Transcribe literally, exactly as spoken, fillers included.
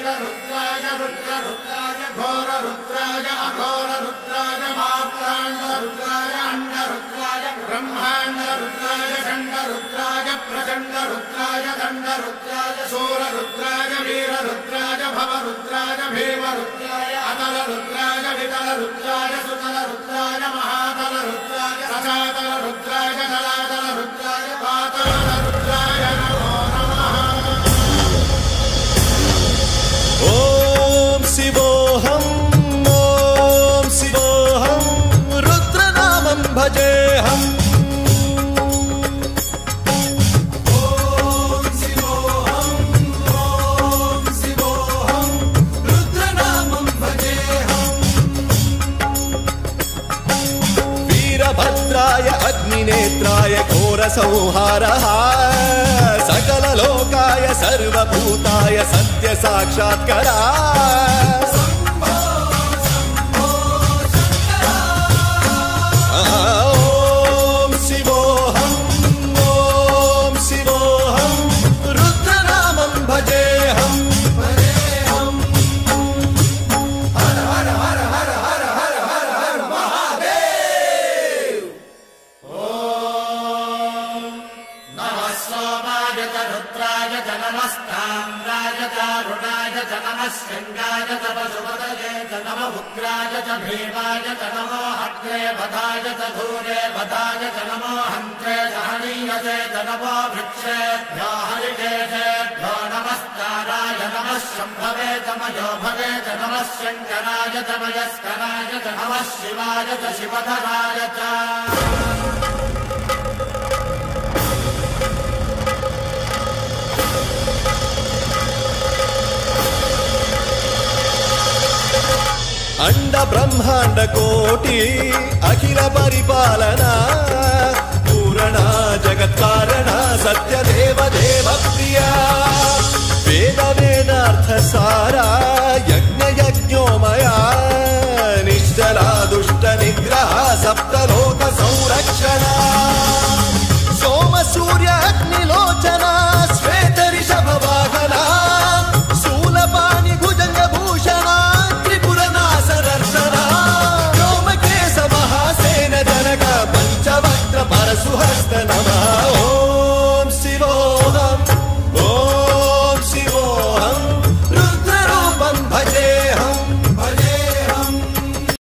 रुद्राय रुद्र रुद्राय घोर रुद्राय अघोर रुद्राय मात्रांड रुद्राय अंड रुद्राय ब्रह्मांड रुद्राय खंड रुद्राय प्रचंड रुद्राय दंड रुद्राय शूर रुद्राय वीर रुद्राय भव रुद्राय भीम रुद्राय अतल रुद्राय वितल रुद्राय सुतल रुद्राय महातल रुद्राय सचातल रुद्राय जलातल रुद्राय पाताल रुद्राय नमो नमः। ओम शिवोऽहं ओम शिवोऽहं रुद्रनामं भजेऽहम्। ओम शिवोऽहं ओम शिवोऽहं रुद्रनामं भजेऽहम्। वीरभद्राय अग्निनेत्राय घोरसंहारः सकललोकाय सर्वभूताय सत्य साक्षात्करा। ओम शिवोऽहं ओम शिवोऽहं रुद्रनामं भजेऽहम्। हर हर हर हर हर हर हर हर महादेव। ओम नमः सोमाय च रुद्राय च नमस्ताम्राय च अरुणाय च नमः शृङ्गाय च पशुपतये च नमः उग्राय च भीमाय च नमो हग्रे वधाय च धूरे वधाय च नमो हन्त्रे च हनीयसे च नमो वृक्षेभ्यो हरिकेशेभ्यो नमस्काराय नमः शम्भवे च मयोभवे च नमः शङ्कराय च मयस्कराय च नमः शिवाय च शिवधराय च। अंड ब्रह्मांड कोटि अखिल परिपालना पूरणा जगत्कारणा सत्य देव देव प्रिया वेद वेदार्थ सारा यज्ञ यज्ञोमया निश्चला दुष्ट निग्रह सप्तलोक संरक्षणा सोम सूर्य अग्निलोचना श्वेत ऋषभ वाहना शूलपाणि भुजंग भूषणा व्योमकेश महासेन जनक पंचवक्त्र परशुहस्त नमः।